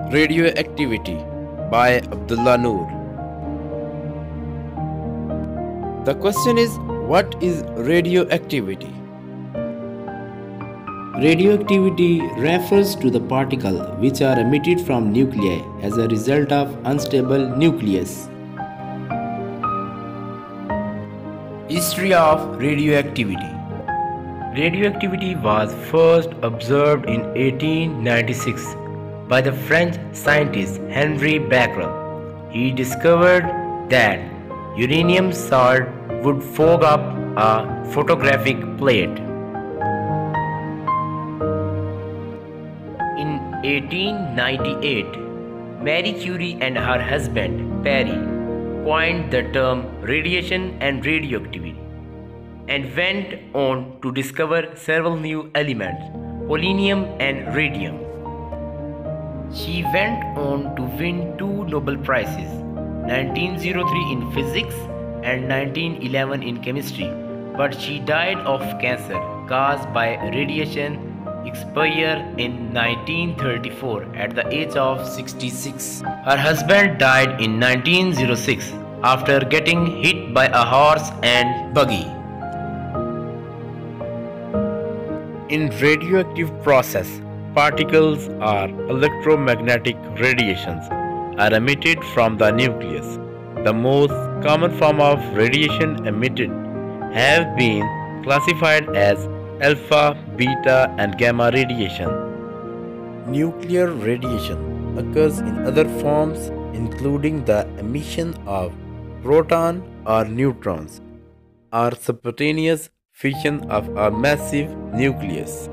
Radioactivity by Abdullah Noor. The question is, what is radioactivity? Radioactivity refers to the particles which are emitted from nuclei as a result of unstable nucleus. History of radioactivity. Radioactivity was first observed in 1896 by the French scientist Henri Becquerel. He discovered that uranium salt would fog up a photographic plate. In 1898, Marie Curie and her husband Perry coined the term radiation and radioactivity and went on to discover several new elements, polonium and radium. She went on to win two Nobel Prizes, 1903 in physics and 1911 in chemistry, but she died of cancer caused by radiation exposure in 1934 at the age of 66. Her husband died in 1906 after getting hit by a horse and buggy. In radioactive process, particles or electromagnetic radiations are emitted from the nucleus. The most common form of radiation emitted have been classified as alpha, beta and gamma radiation. Nuclear radiation occurs in other forms including the emission of proton or neutrons or spontaneous fission of a massive nucleus.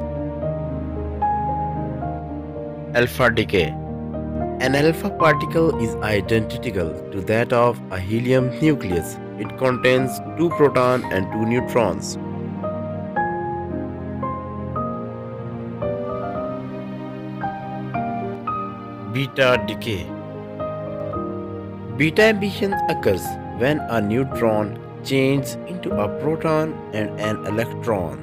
Alpha decay. An alpha particle is identical to that of a helium nucleus. It contains two protons and two neutrons. Beta decay. Beta emission occurs when a neutron changes into a proton and an electron.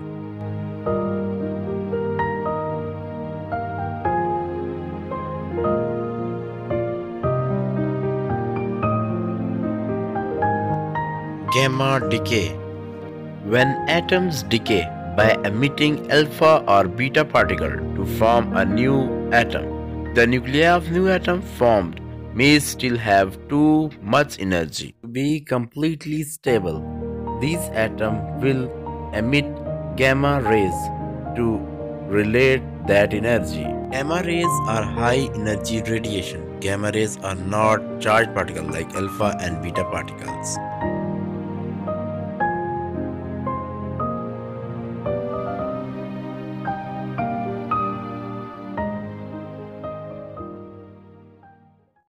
Gamma decay. When atoms decay by emitting alpha or beta particle to form a new atom, the nuclei of new atom formed may still have too much energy to be completely stable. These atoms will emit gamma rays to relate that energy. Gamma rays are high energy radiation. Gamma rays are not charged particles like alpha and beta particles.